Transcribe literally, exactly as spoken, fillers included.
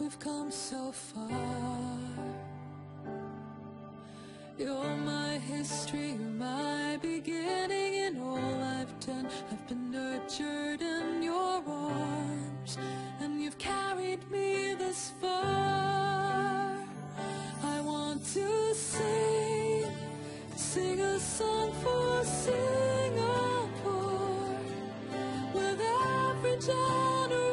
we've come so far. You're my history, you're my beginning, and all I've done, I've been nurtured in your arms, and you've carried me this far. I want to sing, sing a song for Singapore, with every generation